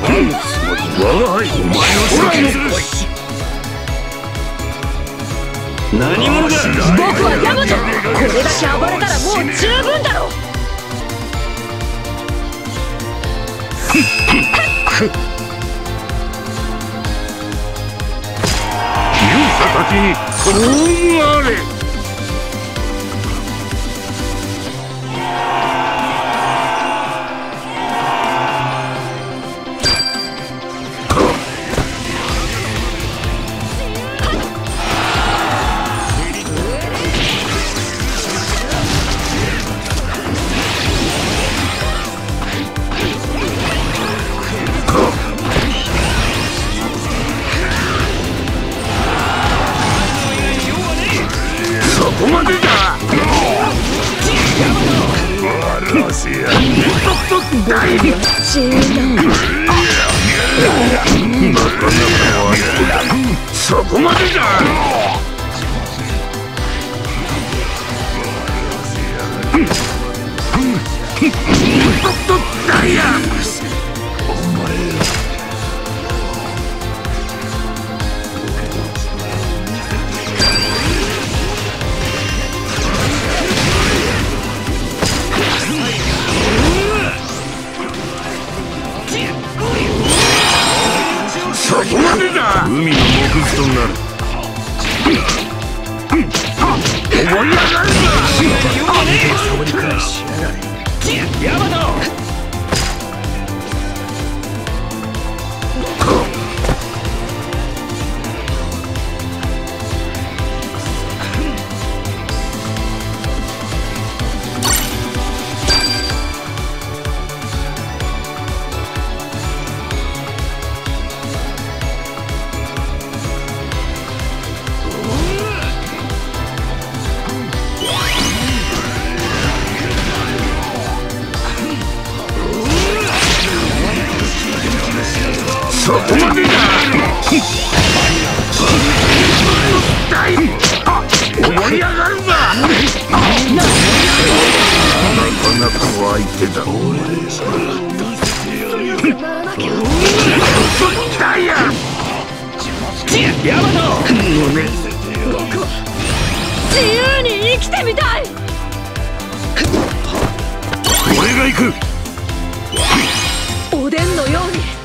我が輩お前の先にする。何者だ。 僕はヤマト。これだけ暴れたらもう十分だろう。 勇者たちに幸運あれ。そこまでだ。そこまでだ。ダイヤ。そこまでだ。海の木図となる。思い上がるぞ。サボりくらいしやがれ。ヤマト。そこまでだ。思い上がるな。なかなかの相手だ。ダイヤ。ヤマト。僕は自由に生きてみたい。俺が行く。おでんのように。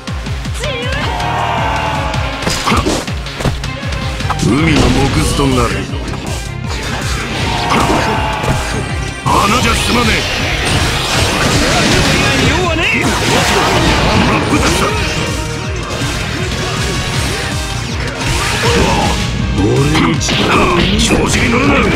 海の木図となる。花じゃ済まねえ。用はねえ。真っ二つだ。俺の力調子に乗るな。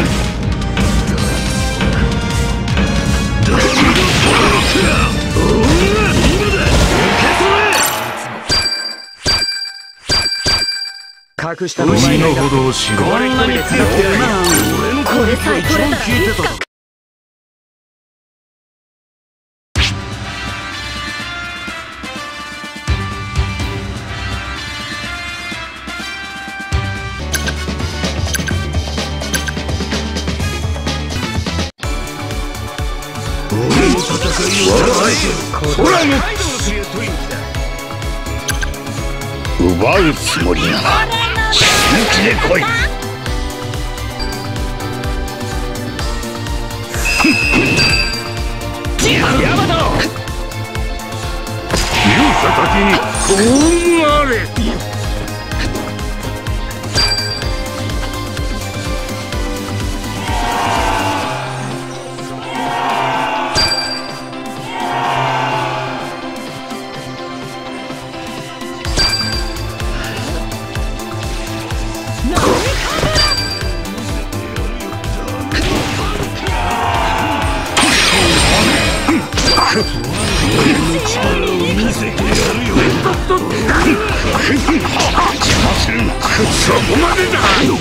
隠したの海のほどを知る。こんなに強くて俺の声が一番聞いてたぞ。俺の戦いを我がの奪うつもりなら死ぬ気で来い。ヤマト。勇者たちに幸運あれ。そこまでだ。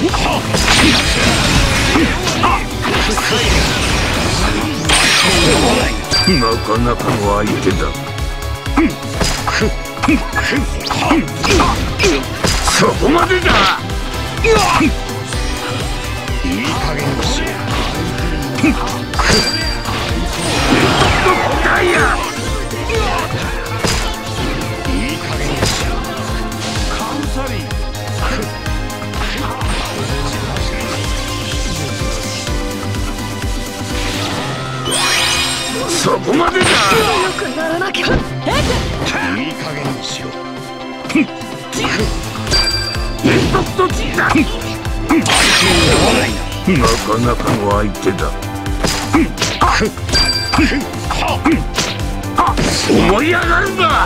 なかなかの相手だ。そこまでだ。いい加減にしや。ダイヤ。いい加減こまでだ。 強くならなきゃ。 いい加減にしろ。連続とだ。なかなかの相手だ。思い上がるんだ。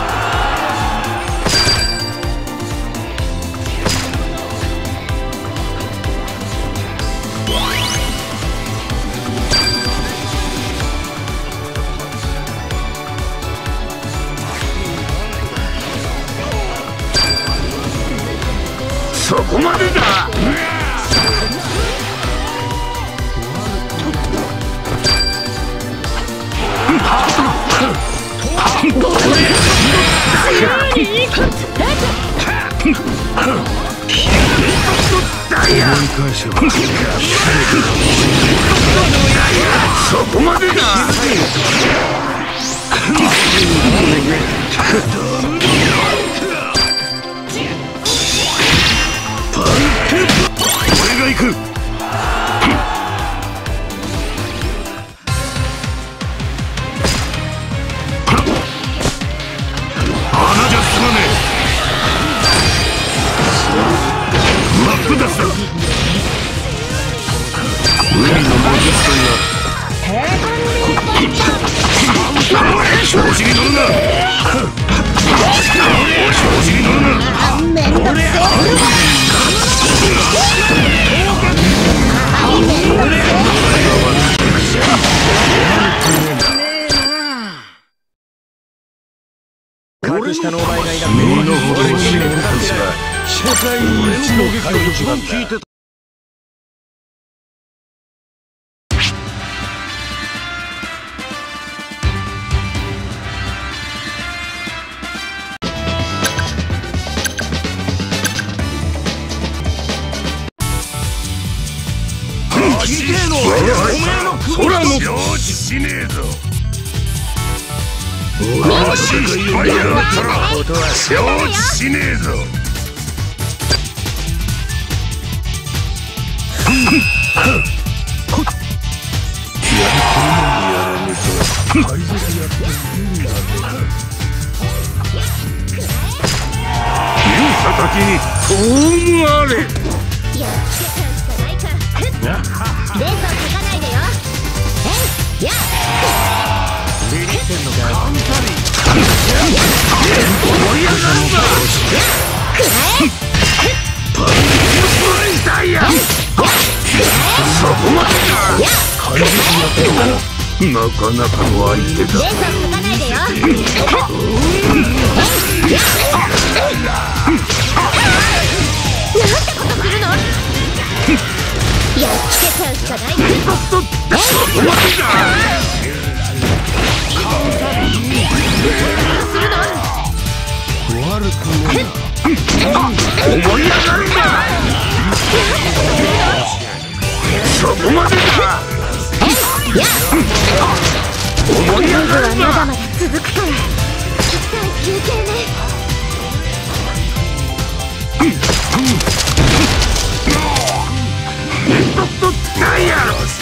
そこまでだ。そこまでだ。俺が行く。穴じゃ済まねえ。真っ二つだ。海の魔術師が調子に乗るな。調子に乗るな。 めんどくせえ。 格下のお前がいなくて身の程を知る者たちが世界一の撃が一番効いてた。 空の承知しねえぞ。失敗やがったら承知しねえぞ。勇者たちに葬あれ。 レースを書かないでよ。やっビビってんのかよ。 思い上がるんだ。ダイヤ。そこまでだ。なかなかの相手だ。 レースを書かないでよ。なんてことするの。やっつけちゃうしかないね。 そこまでだ。 するの。 悪くね思い上がるんだ。そこまでだ。思い上がるんだ。 まだまだ続くから。一旦休憩ね。 ダイヤ。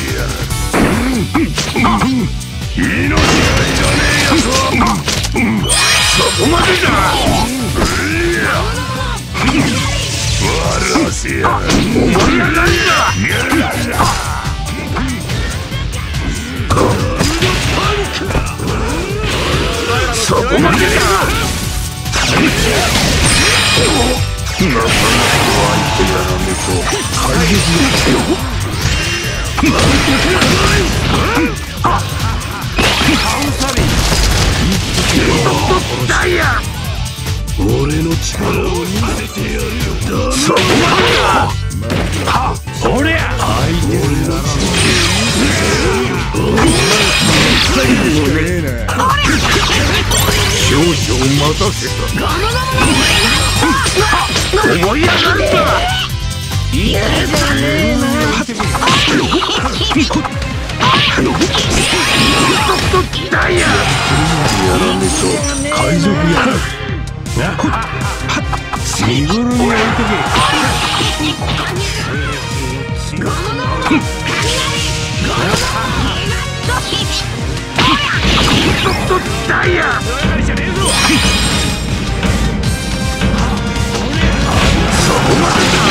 命がいらねえやつはそこまでだ。笑わせやがる。思い上がるんだ。そこまでだ。なかなか相手やらねえと怪物よ。ダイヤ。俺の力を見せてやるよ。そこまでだ。おりゃ。俺の力少々待たせた。思い上がるんだ。いやだねダイヤ。やらねえと海賊や。 身ぐるみを置いとけ。 ダイヤそこまでだ。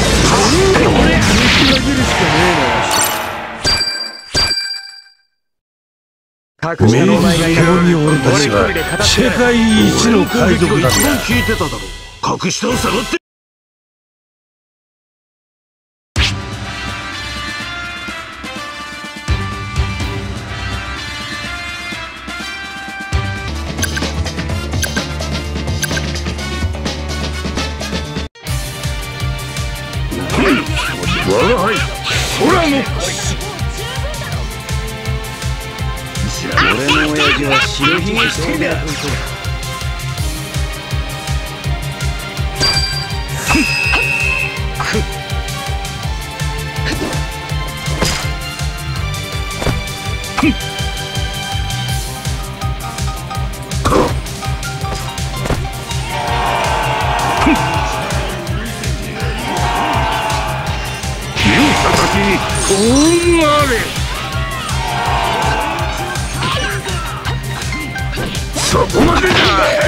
明治上に俺たちは世界一の海賊だ。 一番聞いてただろ。格下を下がって。我が輩空の俺の親父は白ひげしてだ。 おんがれそこまでだ。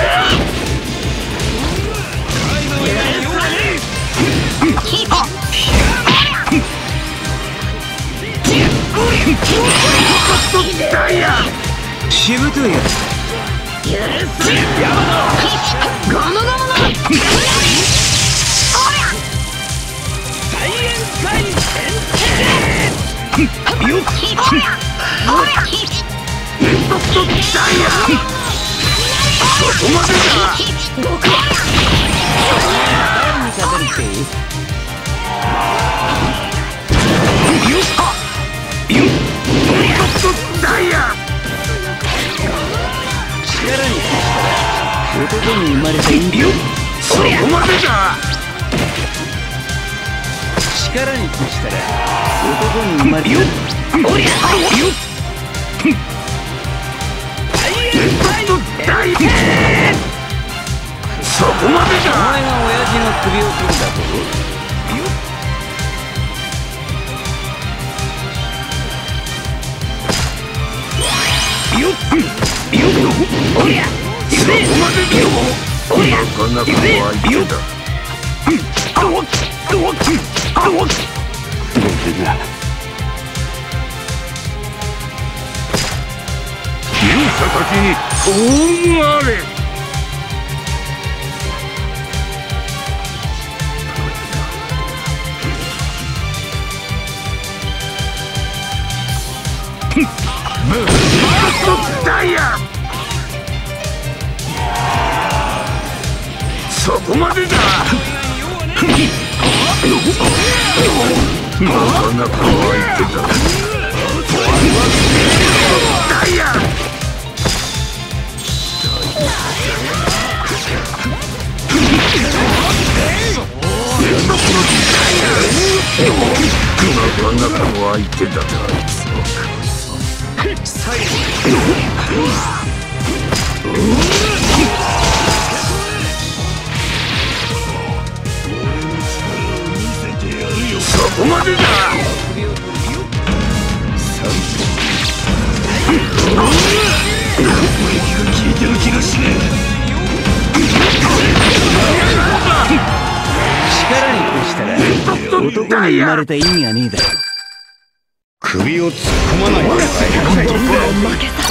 ダイヤしぶといやつ。 ゴムゴムのよっダイヤそこまでだ。ダイヤ力に屈したら男に生まれたいんだよ。 そこまでだ。 力に屈したら男に生まれたいんだよ。 そこまでだ。 お前が親父の首を取るんだぞ。 おりゃそこまでだ。なかなか相手だ。榊に恩あれ。ダイヤそこまでだ。なかなか相手だ。ダイヤなかなかの相手だ。そこまでだ。聞いてる気がしねえ。 力に屈したら男に生まれた意味がねえだろ。 首を突っ込まないで。 負けた。